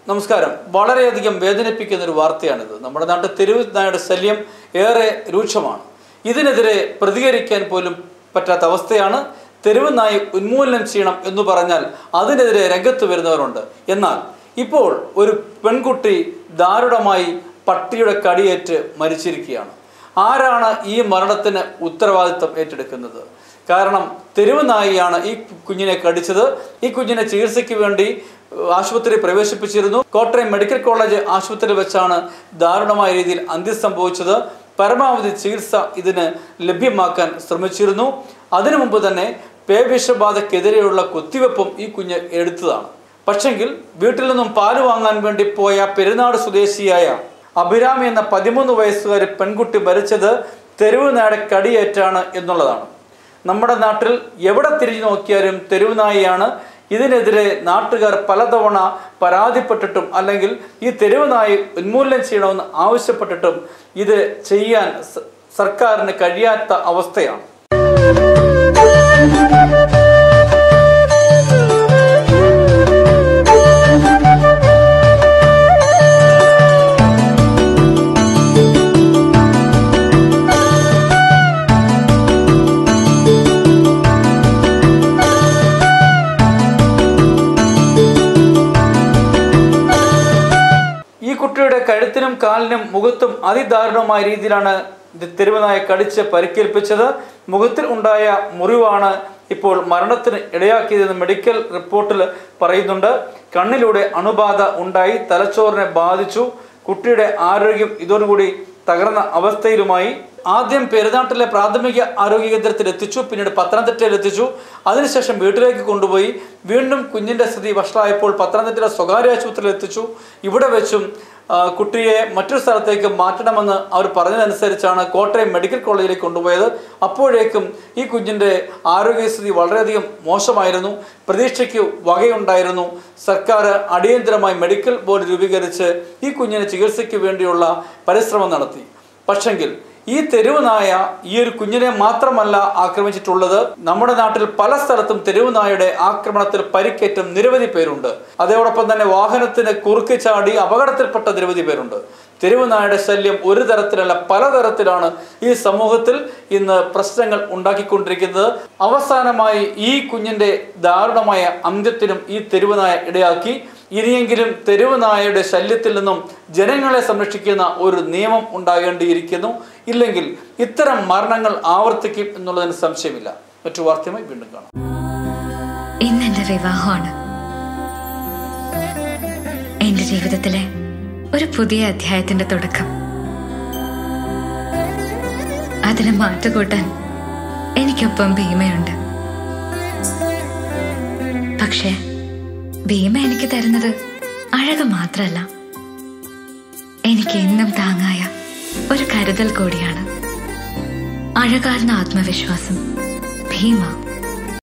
നമസ്കാരം. വളരെയധികം വേദനിപ്പിക്കുന്ന ഒരു വാർത്തയാണിത്. നമ്മുടെ നാട്ടിൽ തെരുവ് നായയുടെ ശല്യം ഏറെ രൂക്ഷമാണ്. ഇതിനെതിരെ പ്രതികരിക്കാൻ പോലും പറ്റാത്ത അവസ്ഥയാണ്. തെരുവ് നായ ഉന്മൂലനം ചെയ്യണം എന്ന് പറഞ്ഞാൽ അതിനെതിരെ രംഗത്ത് വരുന്നവരുണ്ട്. എന്നാൽ ഇപ്പോൾ ഒരു പെൺകുട്ടി ദാരുണമായി പട്ടിയുടെ കടിയേറ്റ് മരിച്ചിരിക്കുകയാണ്. ആരാണ് ഈ മരണത്തിന് ഉത്തരവാദിത്തം ഏറ്റെടുക്കുന്നത്? കാരണം തെരുവ് നായയാണ് ഈ കുഞ്ഞിനെ കടിച്ചത്. ഈ കുഞ്ഞിനെ ചികിത്സയ്ക്ക് വേണ്ടി ആശുപത്രി പ്രവേശിപ്പിച്ചിരുന്നു. കോട്ടയം മെഡിക്കൽ കോളേജ് ആശുപത്രിയിൽ വെച്ചാണ് ദാരുണമായ രീതിയിൽ അന്ത്യം സംഭവിച്ചത്. പരമാവധി ചികിത്സ ഇതിന് ലഭ്യമാക്കാൻ ശ്രമിച്ചിരുന്നു. അതിനു മുമ്പ് തന്നെ പേവിഷബാധക്കെതിരെയുള്ള കുത്തിവെപ്പും ഈ കുഞ്ഞ് എടുത്തതാണ്. പക്ഷെങ്കിൽ വീട്ടിൽ നിന്നും പാല് വാങ്ങാൻ വേണ്ടി പോയ പെരുന്നാട് സ്വദേശിയായ അഭിരാമി എന്ന 13 വയസ്സുകാരി പെൺകുട്ടി മരിച്ചത് തെരുവ് നായയുടെ കടിയേറ്റാണ് എന്നുള്ളതാണ്. നമ്മുടെ നാട്ടിൽ എവിടെ തിരിഞ്ഞു നോക്കിയാലും തെരുവ് നായയാണ്. ഇതിനെതിരെ നാട്ടുകാർ പലതവണ പരാതിപ്പെട്ടിട്ടും അല്ലെങ്കിൽ ഈ തെരുവ് നായ ഉന്മൂലനം ചെയ്യണമെന്ന് ആവശ്യപ്പെട്ടിട്ടും ഇത് ചെയ്യാൻ സർക്കാരിന് കഴിയാത്ത അവസ്ഥയാണ്. കുട്ടിയുടെ കഴുത്തിനും കാലിനും മുഖത്തും അതിദാരുണമായ രീതിയിലാണ് തെരുവ് നായ കടിച്ച് പരിക്കേൽപ്പിച്ചത്. മുഖത്തിൽ ഉണ്ടായ മുറിവാണ് ഇപ്പോൾ മരണത്തിന് ഇടയാക്കിയതെന്ന് മെഡിക്കൽ റിപ്പോർട്ടിൽ പറയുന്നുണ്ട്. കണ്ണിലൂടെ അണുബാധ ഉണ്ടായി, തലച്ചോറിനെ ബാധിച്ചു. കുട്ടിയുടെ ആരോഗ്യം ഇതോടുകൂടി തകർന്ന അവസ്ഥയിലുമായി. ആദ്യം പെരുന്നാട്ടിലെ പ്രാഥമിക ആരോഗ്യ കേന്ദ്രത്തിൽ എത്തിച്ചു, പിന്നീട് പത്തനംതിട്ടയിൽ എത്തിച്ചു. അതിനുശേഷം വീട്ടിലേക്ക് കൊണ്ടുപോയി. വീണ്ടും കുഞ്ഞിൻ്റെ സ്ഥിതി വഷളായപ്പോൾ പത്തനംതിട്ടയിലെ സ്വകാര്യ ആശുപത്രിയിൽ എത്തിച്ചു. ഇവിടെ വെച്ചും കുട്ടിയെ മറ്റൊരു സ്ഥലത്തേക്ക് മാറ്റണമെന്ന് അവർ പറഞ്ഞതനുസരിച്ചാണ് കോട്ടയം മെഡിക്കൽ കോളേജിലേക്ക് കൊണ്ടുപോയത്. അപ്പോഴേക്കും ഈ കുഞ്ഞിൻ്റെ ആരോഗ്യസ്ഥിതി വളരെയധികം മോശമായിരുന്നു. പ്രതീക്ഷയ്ക്ക് വകയുണ്ടായിരുന്നു. സർക്കാർ അടിയന്തരമായി മെഡിക്കൽ ബോർഡ് രൂപീകരിച്ച് ഈ കുഞ്ഞിന് ചികിത്സയ്ക്ക് വേണ്ടിയുള്ള പരിശ്രമം നടത്തി. പക്ഷെങ്കിൽ ഈ തെരുവ് നായ ഈ ഒരു കുഞ്ഞിനെ മാത്രമല്ല ആക്രമിച്ചിട്ടുള്ളത്. നമ്മുടെ നാട്ടിൽ പല സ്ഥലത്തും തെരുവ് നായയുടെ ആക്രമണത്തിൽ പരിക്കേറ്റ നിരവധി പേരുണ്ട്. അതോടൊപ്പം തന്നെ വാഹനത്തിന് കുറുക്ക് ചാടി അപകടത്തിൽപ്പെട്ട നിരവധി പേരുണ്ട്. തെരുവ് നായയുടെ ശല്യം ഒരു തരത്തിലല്ല പലതരത്തിലാണ് ഈ സമൂഹത്തിൽ ഇന്ന് പ്രശ്നങ്ങൾ ഉണ്ടാക്കിക്കൊണ്ടിരിക്കുന്നത്. അവസാനമായി ഈ കുഞ്ഞിൻ്റെ ദാരുണമായ അന്ത്യത്തിനും ഈ തെരുവ് നായ ഇടയാക്കി. ഇനിയെങ്കിലും തെരുവ് നായയുടെ ശല്യത്തിൽ നിന്നും ജനങ്ങളെ സംരക്ഷിക്കുന്ന ഒരു നിയമം ഉണ്ടാകേണ്ടിയിരിക്കുന്നു. ഇല്ലെങ്കിൽ ഇത്തരം മരണങ്ങൾ ആവർത്തിക്കും എന്നുള്ളതിന് സംശയമില്ല. മറ്റു വാർത്തയുമായി വീണ്ടും കാണാം. ഇന്നെന്റെ വിവാഹമാണ്. എന്റെ ജീവിതത്തിലെ ഒരു പുതിയ അധ്യായത്തിന്റെ തുടക്കം. അതിനെ മാറ്റുകൂട്ടാൻ എനിക്കൊപ്പം ഭീമയുണ്ട്. പക്ഷേ ഭീമ എനിക്ക് തരുന്നത് അഴക് മാത്രല്ല, എനിക്ക് എന്നും താങ്ങായ ഒരു കരുതൽ കൂടിയാണ്. അഴകാർന്ന ആത്മവിശ്വാസം. ഭീമ.